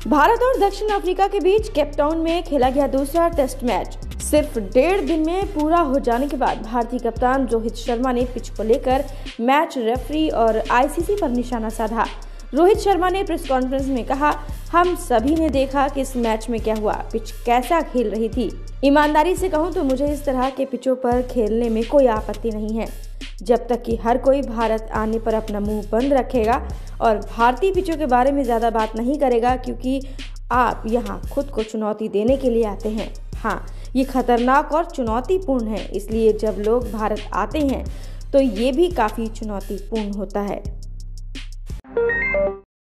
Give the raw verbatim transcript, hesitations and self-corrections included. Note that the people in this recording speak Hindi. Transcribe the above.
भारत और दक्षिण अफ्रीका के बीच केपटाउन में खेला गया दूसरा टेस्ट मैच सिर्फ डेढ़ दिन में पूरा हो जाने के बाद भारतीय कप्तान रोहित शर्मा ने पिच को लेकर मैच रेफरी और आईसीसी पर निशाना साधा। रोहित शर्मा ने प्रेस कॉन्फ्रेंस में कहा, हम सभी ने देखा कि इस मैच में क्या हुआ, पिच कैसा खेल रही थी। ईमानदारी से कहूं तो मुझे इस तरह के पिचों पर खेलने में कोई आपत्ति नहीं है, जब तक कि हर कोई भारत आने पर अपना मुंह बंद रखेगा और भारतीय पिचों के बारे में ज़्यादा बात नहीं करेगा, क्योंकि आप यहाँ खुद को चुनौती देने के लिए आते हैं। हाँ, ये खतरनाक और चुनौतीपूर्ण है, इसलिए जब लोग भारत आते हैं तो ये भी काफ़ी चुनौतीपूर्ण होता है।